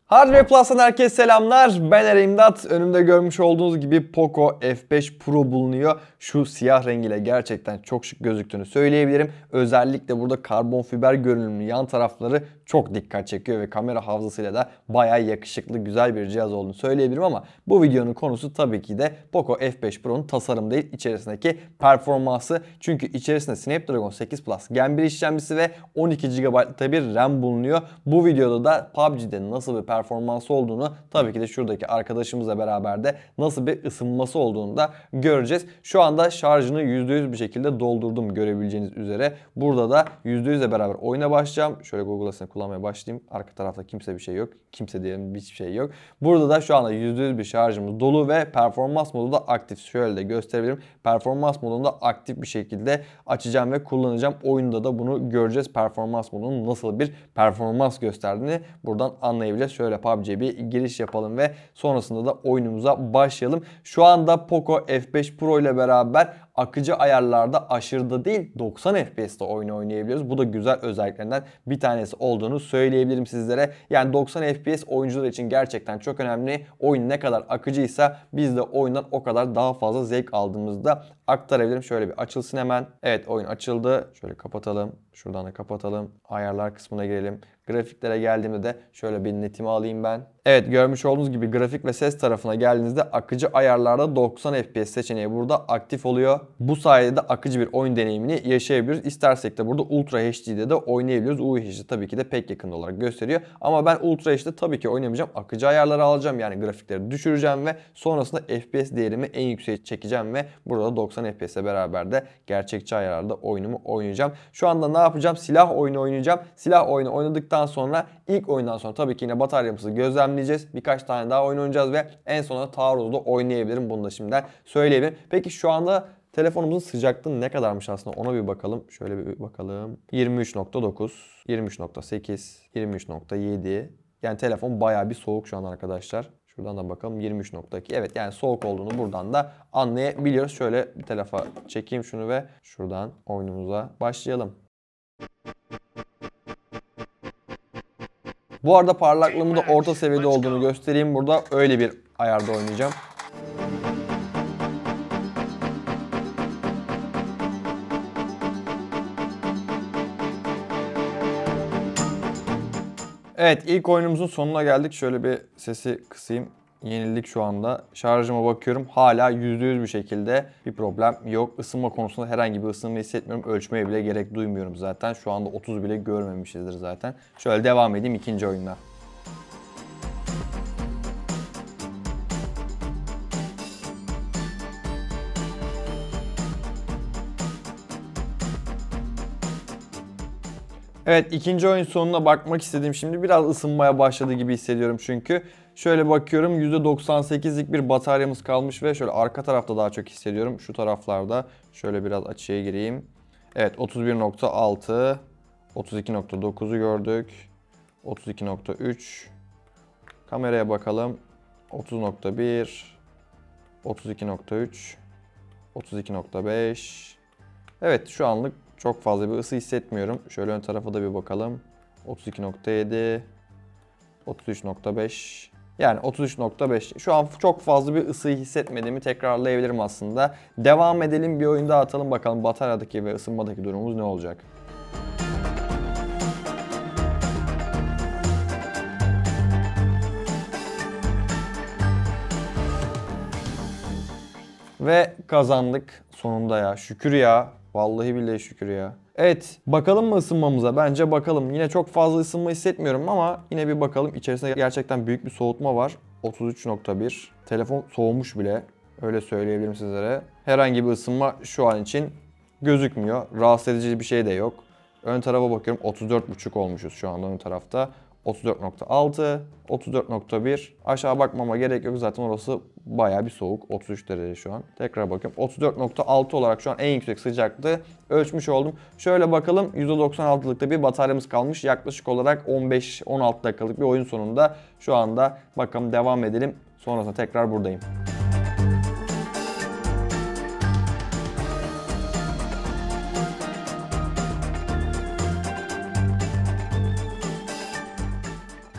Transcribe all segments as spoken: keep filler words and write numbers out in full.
Hardware Plus'tan herkese selamlar. Ben Eren İmdat. Önümde görmüş olduğunuz gibi Poco F beş Pro bulunuyor. Şu siyah rengiyle gerçekten çok şık gözüktüğünü söyleyebilirim. Özellikle burada karbon fiber görünümlü yan tarafları çok dikkat çekiyor ve kamera hafızasıyla da bayağı yakışıklı, güzel bir cihaz olduğunu söyleyebilirim ama bu videonun konusu tabii ki de Poco F beş Pro'nun tasarımı değil, içerisindeki performansı. Çünkü içerisinde Snapdragon sekiz Plus Gen bir işlemcisi ve on iki gigabaytlık bir RAM bulunuyor. Bu videoda da P U B G'de nasıl bir performansı olduğunu, tabii ki de şuradaki arkadaşımızla beraber de nasıl bir ısınması olduğunu da göreceğiz. Şu anda şarjını yüzde yüz bir şekilde doldurdum görebileceğiniz üzere. Burada da yüzde yüz ile beraber oyuna başlayacağım. Şöyle Google Assistant kullanmaya başlayayım. Arka tarafta kimse bir şey yok. Kimse diyelim hiçbir şey yok. Burada da şu anda yüzde yüz bir şarjımız dolu ve performans modu da aktif. Şöyle de gösterebilirim. Performans modunu da aktif bir şekilde açacağım ve kullanacağım. Oyunda da bunu göreceğiz. Performans modunun nasıl bir performans gösterdiğini buradan anlayabileceğiz. Şöyle P U B G'ye bir giriş yapalım ve sonrasında da oyunumuza başlayalım. Şu anda Poco F beş Pro ile beraber akıcı ayarlarda aşırıda değil doksan F P S'te oyun oynayabiliyoruz. Bu da güzel özelliklerinden bir tanesi olduğunu söyleyebilirim sizlere. Yani doksan F P S oyuncular için gerçekten çok önemli. Oyun ne kadar akıcıysa biz de oyundan o kadar daha fazla zevk aldığımızda aktarabilirim. Şöyle bir açılsın hemen. Evet, oyun açıldı. Şöyle kapatalım. Şuradan da kapatalım. Ayarlar kısmına girelim. Grafiklere geldiğimde de şöyle bir netimi alayım ben. Evet, görmüş olduğunuz gibi grafik ve ses tarafına geldiğinizde akıcı ayarlarda doksan F P S seçeneği burada aktif oluyor. Bu sayede de akıcı bir oyun deneyimini yaşayabiliyoruz. İstersek de burada Ultra H D'de de oynayabiliyoruz. U H D tabii ki de pek yakın olarak gösteriyor. Ama ben Ultra H D tabii ki oynamayacağım. Akıcı ayarları alacağım. Yani grafikleri düşüreceğim ve sonrasında F P S değerimi en yükseğe çekeceğim ve burada doksan F P S'e beraber de gerçekçi ayarlarda oyunumu oynayacağım. Şu anda ne yapacağım? Silah oyunu oynayacağım. Silah oyunu oynadıktan sonra ilk oyundan sonra tabii ki yine bataryamızı gözlemleyeceğiz. Birkaç tane daha oyun oynayacağız ve en sonunda taarruzda oynayabilirim. Bunu da şimdiden söyleyebilirim. Peki şu anda telefonumuzun sıcaklığı ne kadarmış aslında, ona bir bakalım. Şöyle bir bakalım. yirmi üç nokta dokuz, yirmi üç nokta sekiz, yirmi üç nokta yedi. Yani telefon bayağı bir soğuk şu an arkadaşlar. Şuradan da bakalım, yirmi üç nokta iki. Evet, yani soğuk olduğunu buradan da anlayabiliyoruz. Şöyle bir tarafa çekeyim şunu ve şuradan oyunumuza başlayalım. Bu arada parlaklığımın da orta seviyede olduğunu göstereyim. Burada öyle bir ayarda oynayacağım. Evet, ilk oyunumuzun sonuna geldik. Şöyle bir sesi kısayım. Yenildik şu anda. Şarjıma bakıyorum. Hala yüzde yüz bir şekilde bir problem yok. Isınma konusunda herhangi bir ısınma hissetmiyorum. Ölçmeye bile gerek duymuyorum zaten. Şu anda otuz bile görmemişizdir zaten. Şöyle devam edeyim ikinci oyunda. Evet, ikinci oyun sonuna bakmak istedim şimdi. Biraz ısınmaya başladı gibi hissediyorum çünkü. Şöyle bakıyorum, yüzde doksan sekizlik bir bataryamız kalmış ve şöyle arka tarafta daha çok hissediyorum. Şu taraflarda şöyle biraz açıya gireyim. Evet, otuz bir nokta altı, otuz iki nokta dokuzu gördük. otuz iki nokta üç. Kameraya bakalım. otuz nokta bir, otuz iki nokta üç, otuz iki nokta beş. Evet, şu anlık çok fazla bir ısı hissetmiyorum. Şöyle ön tarafa da bir bakalım. otuz iki nokta yedi, otuz üç nokta beş. Yani otuz üç nokta beş. Şu an çok fazla bir ısıyı hissetmediğimi tekrarlayabilirim aslında. Devam edelim, bir oyun daha atalım bakalım bataryadaki ve ısınmadaki durumumuz ne olacak. Ve kazandık sonunda ya. Şükür ya. Vallahi billahi şükür ya. Evet, bakalım mı ısınmamıza? Bence bakalım. Yine çok fazla ısınma hissetmiyorum ama yine bir bakalım. İçerisinde gerçekten büyük bir soğutma var. otuz üç nokta bir. Telefon soğumuş bile. Öyle söyleyebilirim sizlere. Herhangi bir ısınma şu an için gözükmüyor. Rahatsız edici bir şey de yok. Ön tarafa bakıyorum. otuz dört buçuk olmuşuz şu anda ön tarafta. otuz dört nokta altı, otuz dört nokta bir. Aşağı bakmama gerek yok, zaten orası bayağı bir soğuk. otuz üç derece şu an. Tekrar bakıyorum. otuz dört nokta altı olarak şu an en yüksek sıcaklığı ölçmüş oldum. Şöyle bakalım, yüzde doksan altılıkta bir bataryamız kalmış. Yaklaşık olarak on beş on altı dakikalık bir oyun sonunda şu anda. Bakalım, devam edelim. Sonrasında tekrar buradayım.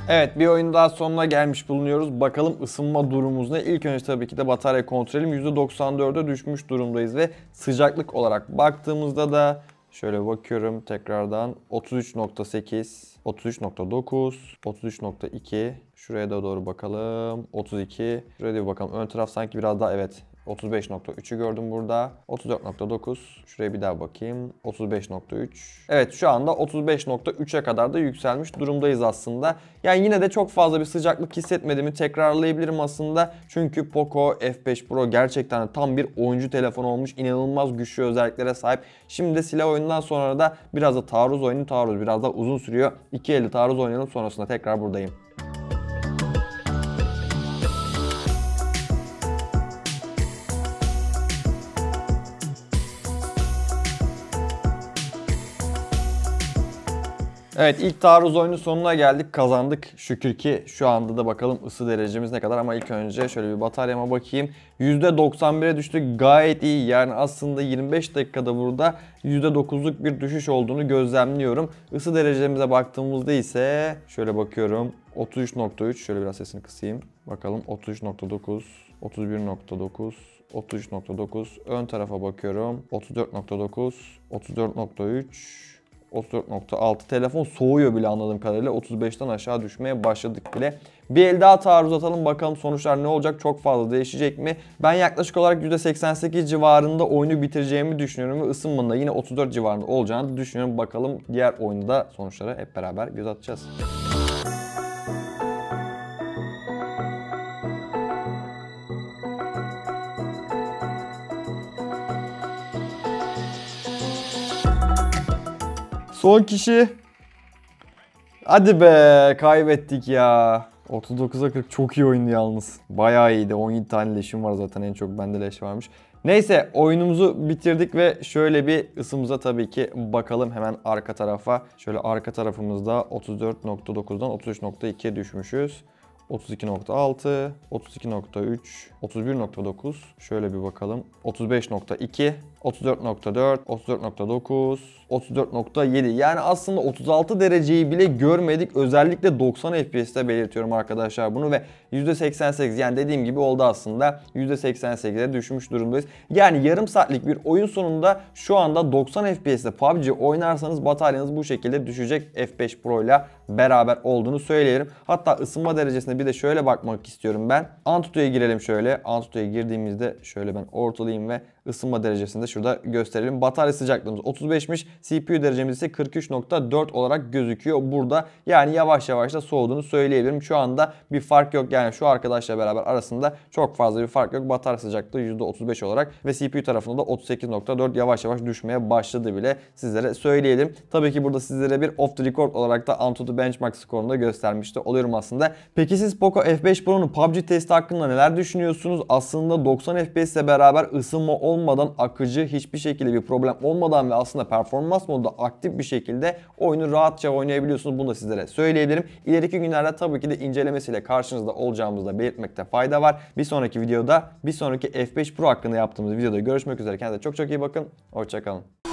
Evet, bir oyun daha sonuna gelmiş bulunuyoruz. Bakalım ısınma durumumuz ne? İlk önce tabii ki de batarya kontrolüm yüzde doksan dörde düşmüş durumdayız ve sıcaklık olarak baktığımızda da şöyle bakıyorum tekrardan otuz üç nokta sekiz, otuz üç nokta dokuz, otuz üç nokta iki, şuraya da doğru bakalım, otuz iki, şuraya da bir bakalım. Ön taraf sanki biraz daha, evet, otuz beş nokta üçü gördüm burada. otuz dört nokta dokuz. Şuraya bir daha bakayım. otuz beş nokta üç. Evet, şu anda otuz beş nokta üçe kadar da yükselmiş durumdayız aslında. Yani yine de çok fazla bir sıcaklık hissetmediğimi tekrarlayabilirim aslında. Çünkü Poco F beş Pro gerçekten tam bir oyuncu telefonu olmuş. İnanılmaz güçlü özelliklere sahip. Şimdi de silah oyunundan sonra da biraz da taarruz oyunu taarruz. Biraz da uzun sürüyor. iki elli taarruz oynayalım, sonrasında tekrar buradayım. Evet, ilk taarruz oyunu sonuna geldik, kazandık şükür ki. Şu anda da bakalım ısı derecemiz ne kadar, ama ilk önce şöyle bir bataryama bakayım. yüzde doksan bire düştük, gayet iyi. Yani aslında yirmi beş dakikada burada yüzde dokuzluk bir düşüş olduğunu gözlemliyorum. Isı derecemize baktığımızda ise şöyle bakıyorum, otuz üç nokta üç, şöyle biraz sesini kısayım. Bakalım, otuz üç nokta dokuz, otuz bir nokta dokuz, otuz üç nokta dokuz. Ön tarafa bakıyorum, otuz dört nokta dokuz, otuz dört nokta üç, otuz dört nokta altı. Telefon soğuyor bile anladığım kadarıyla. otuz beşten aşağı düşmeye başladık bile. Bir el daha taarruz atalım, bakalım sonuçlar ne olacak, çok fazla değişecek mi? Ben yaklaşık olarak yüzde seksen sekiz civarında oyunu bitireceğimi düşünüyorum ve ısınmanın da yine otuz dört civarında olacağını düşünüyorum. Bakalım diğer oyunda sonuçlara hep beraber göz atacağız. Son kişi. Hadi be, kaybettik ya. otuz dokuza kırk çok iyi oyundu yalnız. Bayağı iyiydi. on yedi tane leşim var zaten, en çok bende leş varmış. Neyse, oyunumuzu bitirdik ve şöyle bir ısımıza tabii ki bakalım hemen arka tarafa. Şöyle arka tarafımızda otuz dört nokta dokuzdan otuz üç nokta ikiye düşmüşüz. otuz iki nokta altı, otuz iki nokta üç, otuz bir nokta dokuz, şöyle bir bakalım, otuz beş nokta iki, otuz dört nokta dört, otuz dört nokta dokuz, otuz dört nokta yedi. Yani aslında otuz altı dereceyi bile görmedik. Özellikle doksan F P S'te belirtiyorum arkadaşlar bunu ve yüzde seksen sekiz, yani dediğim gibi oldu aslında. yüzde seksen sekize düşmüş durumdayız. Yani yarım saatlik bir oyun sonunda şu anda doksan F P S'te P U B G oynarsanız bataryanız bu şekilde düşecek. F beş Pro ile beraber olduğunu söyleyelim. Hatta ısınma derecesine bir de şöyle bakmak istiyorum ben. Antutu'ya girelim şöyle. Antutu'ya girdiğimizde şöyle ben ortalayayım ve ısınma derecesini de şurada gösterelim. Batarya sıcaklığımız otuz beşmiş. C P U derecemiz ise kırk üç nokta dört olarak gözüküyor burada. Yani yavaş yavaş da soğuduğunu söyleyebilirim. Şu anda bir fark yok. Yani şu arkadaşla beraber arasında çok fazla bir fark yok. Batarya sıcaklığı yüzde otuz beş olarak ve C P U tarafında da otuz sekiz nokta dört yavaş yavaş düşmeye başladı bile, sizlere söyleyelim. Tabii ki burada sizlere bir off the record olarak da Antutu benchmark skorunu da göstermişti oluyorum aslında. Peki siz Poco F beş Pro'nun P U B G testi hakkında neler düşünüyorsunuz? Aslında doksan F P S ile beraber ısınma olmadan, akıcı, hiçbir şekilde bir problem olmadan ve aslında performans modunda aktif bir şekilde oyunu rahatça oynayabiliyorsunuz. Bunu da sizlere söyleyebilirim. İleriki günlerde tabii ki de incelemesiyle karşınızda olacağımızı da belirtmekte fayda var. Bir sonraki videoda, bir sonraki F beş Pro hakkında yaptığımız videoda görüşmek üzere. Kendinize çok çok iyi bakın. Hoşça kalın.